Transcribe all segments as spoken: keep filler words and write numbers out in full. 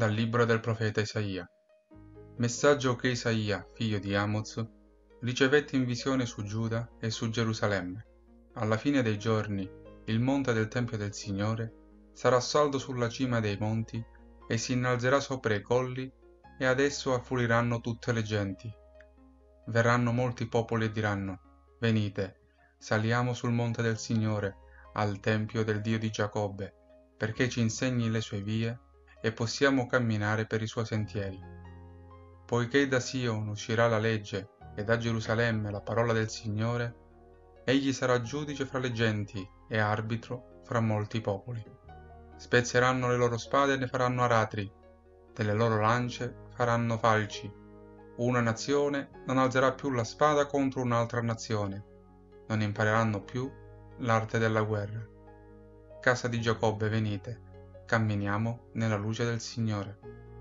Dal libro del profeta Isaia. Messaggio che Isaia, figlio di Amoz, ricevette in visione su Giuda e su Gerusalemme. Alla fine dei giorni, il monte del Tempio del Signore sarà saldo sulla cima dei monti e si innalzerà sopra i colli, e ad esso affluiranno tutte le genti. Verranno molti popoli e diranno: venite, saliamo sul monte del Signore, al Tempio del Dio di Giacobbe, perché ci insegni le sue vie e possiamo camminare per i suoi sentieri. Poiché da Sion uscirà la legge e da Gerusalemme la parola del Signore, egli sarà giudice fra le genti e arbitro fra molti popoli. Spezzeranno le loro spade e ne faranno aratri, delle loro lance faranno falci. Una nazione non alzerà più la spada contro un'altra nazione, non impareranno più l'arte della guerra. Casa di Giacobbe, venite, camminiamo nella luce del Signore.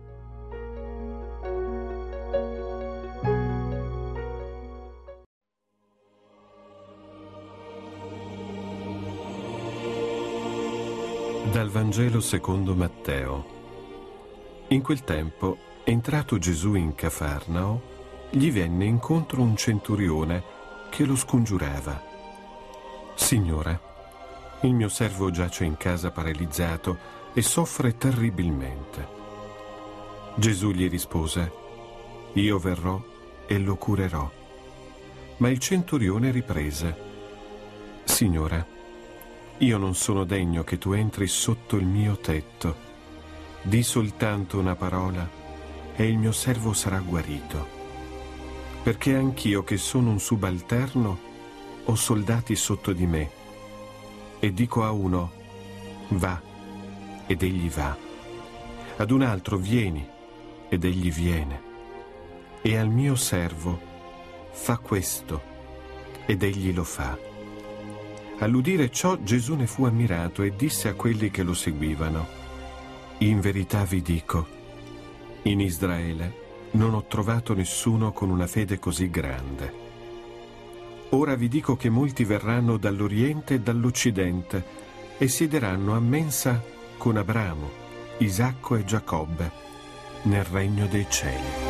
Dal Vangelo secondo Matteo. In quel tempo, entrato Gesù in Cafarnao, gli venne incontro un centurione che lo scongiurava. Signore, il mio servo giace in casa paralizzato e soffre terribilmente. Gesù gli rispose: Io verrò e lo curerò. Ma il centurione riprese: Signore, io non sono degno che tu entri sotto il mio tetto. Di soltanto una parola e il mio servo sarà guarito. Perché anch'io, che sono un subalterno, ho soldati sotto di me, e dico a uno: va, ed egli va. Ad un altro: vieni, ed egli viene. E al mio servo: fa questo, ed egli lo fa. All'udire ciò Gesù ne fu ammirato e disse a quelli che lo seguivano: In verità vi dico, in Israele non ho trovato nessuno con una fede così grande. Ora vi dico che molti verranno dall'Oriente e dall'Occidente e siederanno a mensa con Abramo, Isacco e Giacobbe nel regno dei cieli.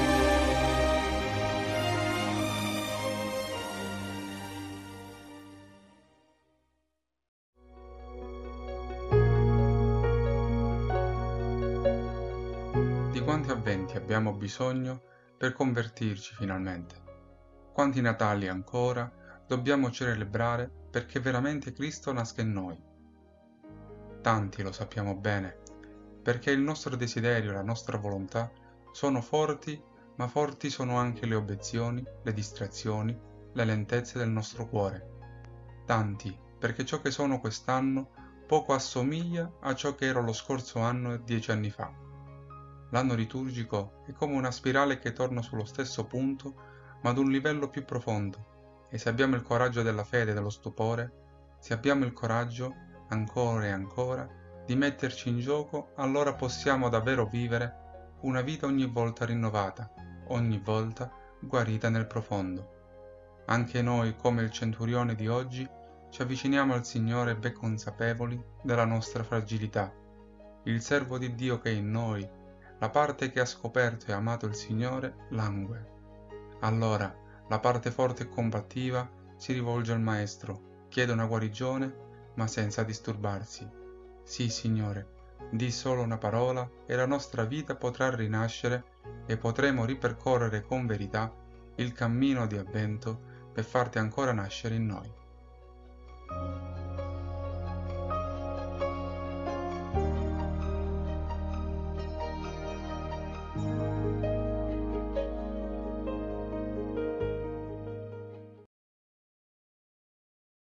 Di quanti avventi abbiamo bisogno per convertirci finalmente? Quanti Natali ancora dobbiamo celebrare perché veramente Cristo nasca in noi? Tanti, lo sappiamo bene, perché il nostro desiderio e la nostra volontà sono forti, ma forti sono anche le obiezioni, le distrazioni, le lentezze del nostro cuore. Tanti, perché ciò che sono quest'anno poco assomiglia a ciò che ero lo scorso anno e dieci anni fa. L'anno liturgico è come una spirale che torna sullo stesso punto, ma ad un livello più profondo, e se abbiamo il coraggio della fede e dello stupore, se abbiamo il coraggio, ancora e ancora, di metterci in gioco, allora possiamo davvero vivere una vita ogni volta rinnovata, ogni volta guarita nel profondo. Anche noi, come il centurione di oggi, ci avviciniamo al Signore ben consapevoli della nostra fragilità. Il servo di Dio che è in noi, la parte che ha scoperto e amato il Signore, langue. Allora la parte forte e combattiva si rivolge al Maestro, chiede una guarigione, ma senza disturbarsi. Sì, Signore, di solo una parola e la nostra vita potrà rinascere e potremo ripercorrere con verità il cammino di avvento per farti ancora nascere in noi.